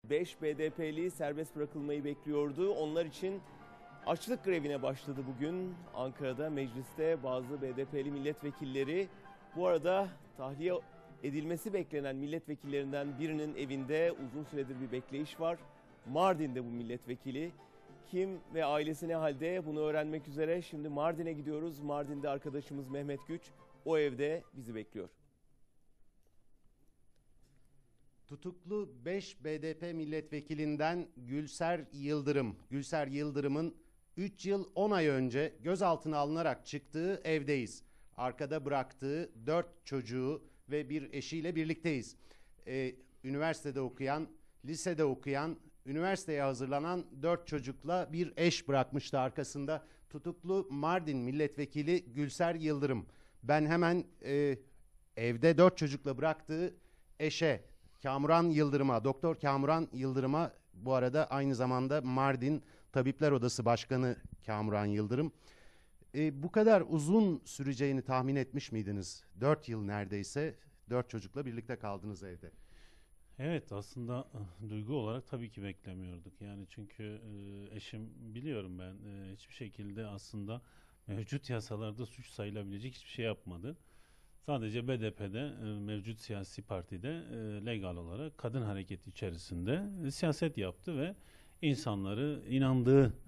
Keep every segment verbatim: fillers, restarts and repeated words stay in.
beş B D P'li serbest bırakılmayı bekliyordu. Onlar için açlık grevine başladı bugün. Ankara'da mecliste bazı B D P'li milletvekilleri, bu arada tahliye edilmesi beklenen milletvekillerinden birinin evinde uzun süredir bir bekleyiş var. Mardin'de bu milletvekili. Kim ve ailesi ne halde, bunu öğrenmek üzere şimdi Mardin'e gidiyoruz. Mardin'de arkadaşımız Mehmet Güç o evde bizi bekliyor. Tutuklu beş B D P milletvekilinden Gülser Yıldırım. Gülser Yıldırım'ın üç yıl on ay önce gözaltına alınarak çıktığı evdeyiz. Arkada bıraktığı dört çocuğu ve bir eşiyle birlikteyiz. Ee, üniversitede okuyan, lisede okuyan, üniversiteye hazırlanan dört çocukla bir eş bırakmıştı arkasında tutuklu Mardin milletvekili Gülser Yıldırım. Ben hemen e, evde dört çocukla bıraktığı eşe, Kamuran Yıldırım'a, Doktor Kamuran Yıldırım'a, bu arada aynı zamanda Mardin Tabipler Odası Başkanı Kamuran Yıldırım. E, bu kadar uzun süreceğini tahmin etmiş miydiniz? Dört yıl neredeyse dört çocukla birlikte kaldınız evde. Evet, aslında duygu olarak tabii ki beklemiyorduk. Yani çünkü e, eşim, biliyorum ben, e, hiçbir şekilde aslında mevcut yasalarda suç sayılabilecek hiçbir şey yapmadı. Sadece B D P'de, e, mevcut siyasi partide e, legal olarak kadın hareketi içerisinde e, siyaset yaptı ve insanları inandığı e,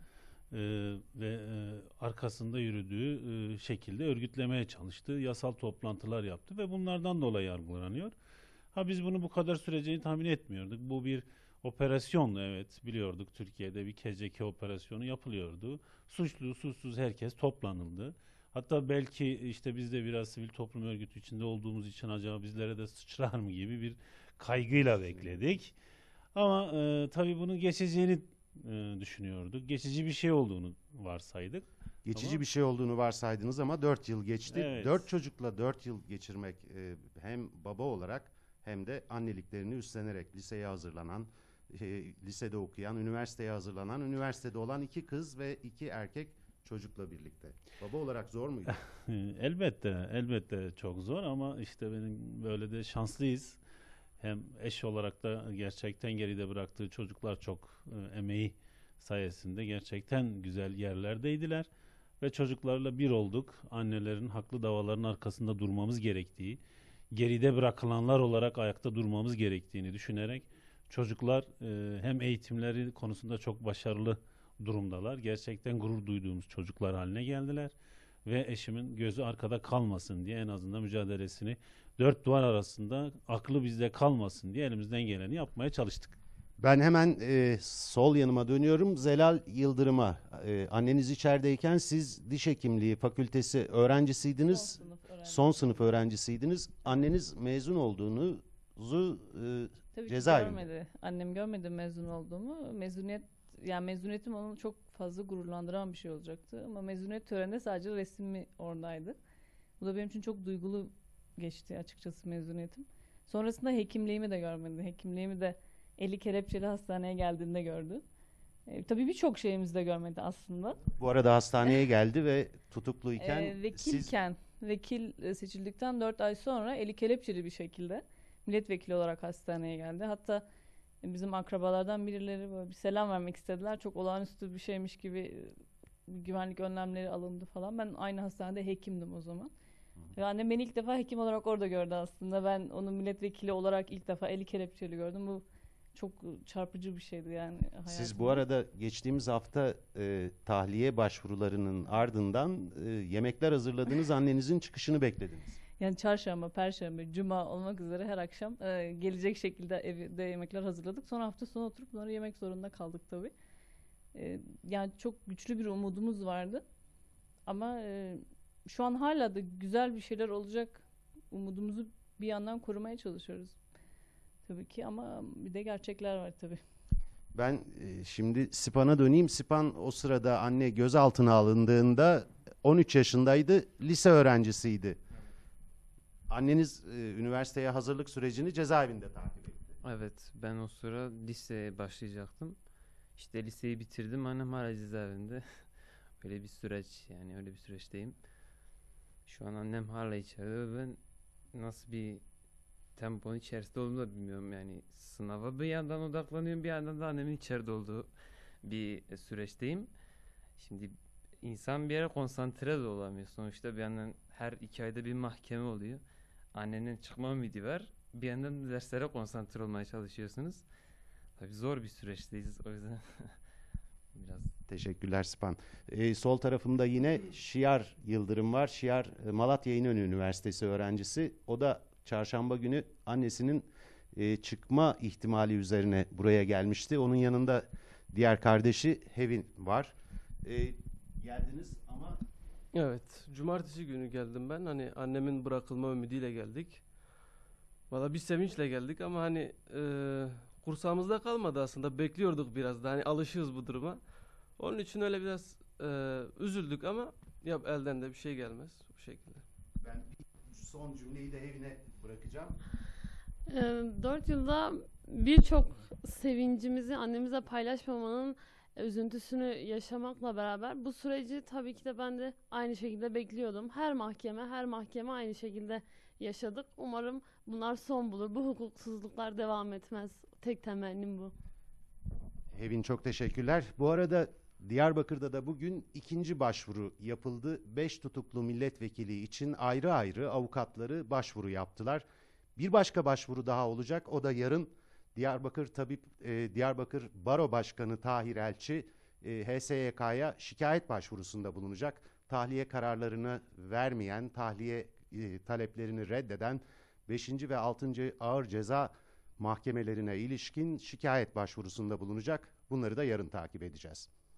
ve e, arkasında yürüdüğü e, şekilde örgütlemeye çalıştı. Yasal toplantılar yaptı ve bunlardan dolayı yargılanıyor. Ha, biz bunu bu kadar süreceğini tahmin etmiyorduk. Bu bir operasyondu, evet, biliyorduk. Türkiye'de bir K C K operasyonu yapılıyordu. Suçlu, suçsuz herkes toplanıldı. Hatta belki işte biz de biraz sivil toplum örgütü içinde olduğumuz için acaba bizlere de sıçrar mı gibi bir kaygıyla bekledik. Ama e, tabii bunun geçeceğini e, düşünüyorduk. Geçici bir şey olduğunu varsaydık. Geçici Ama bir şey olduğunu varsaydınız ama dört yıl geçti. evet. Dört çocukla dört yıl geçirmek, e, hem baba olarak hem de anneliklerini üstlenerek liseye hazırlanan, e, lisede okuyan, üniversiteye hazırlanan, üniversitede olan iki kız ve iki erkek çocukla birlikte. Baba olarak zor muydu? Elbette, elbette çok zor ama işte benim böyle de şanslıyız. Hem eş olarak da gerçekten geride bıraktığı çocuklar çok e, emeği sayesinde gerçekten güzel yerlerdeydiler. Ve çocuklarla bir olduk. Annelerin haklı davaların arkasında durmamız gerektiği, geride bırakılanlar olarak ayakta durmamız gerektiğini düşünerek çocuklar e, hem eğitimleri konusunda çok başarılı durumdalar. Gerçekten gurur duyduğumuz çocuklar haline geldiler. Ve eşimin gözü arkada kalmasın diye en azından mücadelesini dört duvar arasında aklı bizde kalmasın diye elimizden geleni yapmaya çalıştık. Ben hemen e, sol yanıma dönüyorum. Zelal Yıldırım'a. E, anneniz içerideyken siz diş hekimliği fakültesi öğrencisiydiniz. Son sınıf öğrencisi. Son sınıf öğrencisiydiniz. Anneniz mezun olduğunuzu e, Tabii ki cezaevinde. görmedi. Annem görmedi mezun olduğumu. Mezuniyet, yani mezuniyetim onu çok fazla gururlandıran bir şey olacaktı. Ama mezuniyet töreninde sadece resmi oradaydı. Bu da benim için çok duygulu geçti açıkçası mezuniyetim. Sonrasında hekimliğimi de görmedi. Hekimliğimi de eli kelepçeli hastaneye geldiğinde gördü. E, tabii birçok şeyimizi de görmedi aslında. Bu arada hastaneye geldi ve tutukluyken E, siz vekilken, vekil e, seçildikten dört ay sonra eli kelepçeli bir şekilde milletvekili olarak hastaneye geldi. Hatta e, bizim akrabalardan birileri böyle bir selam vermek istediler. Çok olağanüstü bir şeymiş gibi e, güvenlik önlemleri alındı falan. Ben aynı hastanede hekimdim o zaman. Ve annem beni ilk defa hekim olarak orada gördü aslında. Ben onu milletvekili olarak ilk defa eli kelepçeli gördüm. Bu çok çarpıcı bir şeydi yani hayatımda. siz bu arada geçtiğimiz hafta e, tahliye başvurularının ardından e, yemekler hazırladığınız annenizin çıkışını beklediniz. Yani çarşamba, perşembe, cuma olmak üzere her akşam e, gelecek şekilde evde yemekler hazırladık. Sonra hafta sonu oturup bunları yemek zorunda kaldık tabii. E, yani çok güçlü bir umudumuz vardı. Ama e, şu an hala da güzel bir şeyler olacak umudumuzu bir yandan korumaya çalışıyoruz. Tabii ki ama bir de gerçekler var tabii. Ben e, şimdi Sipan'a döneyim. Sipan o sırada anne gözaltına alındığında on üç yaşındaydı, lise öğrencisiydi. Anneniz e, üniversiteye hazırlık sürecini cezaevinde takip etti. Evet, ben o sıra liseye başlayacaktım. İşte liseyi bitirdim, annem hala cezaevinde. Öyle bir süreç, yani öyle bir süreçteyim. Şu an annem hala içeride ve ben nasıl bir temponun içerisinde olduğumu da bilmiyorum. Yani sınava bir yandan odaklanıyorum, bir yandan da annemin içeride olduğu bir süreçteyim. Şimdi insan bir yere konsantre de olamıyor. Sonuçta bir yandan her iki ayda bir mahkeme oluyor. Annenin çıkma ümidi var. Bir yandan da derslere konsantre olmaya çalışıyorsunuz. Tabii zor bir süreçteyiz o yüzden biraz. Teşekkürler Span. Ee, sol tarafımda yine Şiar Yıldırım var. Şiar e, Malatya İnönü Üniversitesi öğrencisi. O da çarşamba günü annesinin e, çıkma ihtimali üzerine buraya gelmişti. Onun yanında diğer kardeşi Hevin var. E, geldiniz ama Evet, cumartesi günü geldim ben. Hani annemin bırakılma ümidiyle geldik. Valla bir sevinçle geldik ama hani e, kursağımızda kalmadı aslında. Bekliyorduk biraz da. Hani alışığız bu duruma. Onun için öyle biraz e, üzüldük ama yap elden de bir şey gelmez bu şekilde. ben son cümleyi de Hevin'e bırakacağım. Ee, Dört yılda birçok sevincimizi annemize paylaşmamanın üzüntüsünü yaşamakla beraber bu süreci tabii ki de ben de aynı şekilde bekliyordum. Her mahkeme, her mahkeme aynı şekilde yaşadık. Umarım bunlar son bulur. Bu hukuksuzluklar devam etmez. Tek temennim bu. Hevin çok teşekkürler. Bu arada Diyarbakır'da da bugün ikinci başvuru yapıldı. Beş tutuklu milletvekili için ayrı ayrı avukatları başvuru yaptılar. Bir başka başvuru daha olacak. O da yarın Diyarbakır Tabip e, Diyarbakır Baro Başkanı Tahir Elçi e, H S Y K'ya şikayet başvurusunda bulunacak. Tahliye kararlarını vermeyen, tahliye e, taleplerini reddeden beşinci ve altıncı ağır ceza mahkemelerine ilişkin şikayet başvurusunda bulunacak. Bunları da yarın takip edeceğiz.